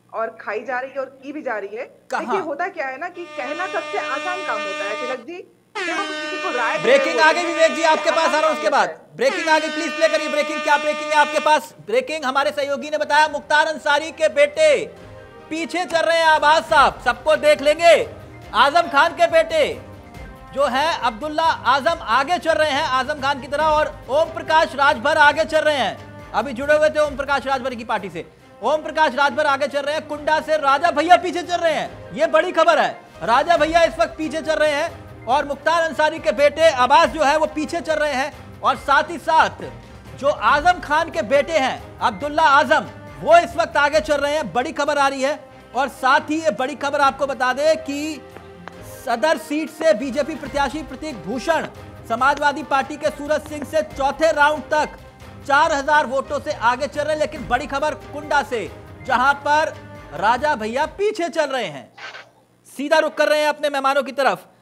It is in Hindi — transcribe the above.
और खाई जा रही है और की भी जा रही है। देखिए होता क्या है ना कि कहना सबसे आसान काम होता है तिलक जी। जब हम किसी को राय दे रहे ब्रेकिंग आ होते गई हैं, विवेक जी आपके पास, आसान आ रहा हूं काम उसके होता बाद। है। ब्रेकिंग आ गई, प्लीज प्ले करिए ब्रेकिंग। क्या ब्रेकिंग है आपके पास? ब्रेकिंग हमारे सहयोगी ने बताया मुख्तार अंसारी के बेटे पीछे चल रहे हैं आबाद साहब, सबको देख लेंगे। आजम खान के बेटे जो है अब्दुल्ला आजम आगे चल रहे हैं आजम खान की तरह, और ओम प्रकाश राजभर आगे चल रहे हैं। अभी जुड़े हुए थे ओम प्रकाश राजभर की पार्टी से। ओम प्रकाश राजभर आगे चल रहे हैं, कुंडा से राजा भैया पीछे चल रहे हैं। यह बड़ी खबर है, राजा भैया इस वक्त पीछे चल रहे हैं और मुख्तार अंसारी के बेटे अब्बास जो है वो पीछे चल रहे हैं। और साथ ही साथ जो आजम खान के बेटे हैं अब्दुल्ला आजम, वो इस वक्त आगे चल रहे हैं। बड़ी खबर आ रही है। और साथ ही ये बड़ी खबर आपको बता दें कि सदर सीट से बीजेपी प्रत्याशी प्रतीक भूषण समाजवादी पार्टी के सूरज सिंह से चौथे राउंड तक 4000 वोटों से आगे चल रहे हैं। लेकिन बड़ी खबर कुंडा से, जहां पर राजा भैया पीछे चल रहे हैं। सीधा रुख कर रहे हैं अपने मेहमानों की तरफ।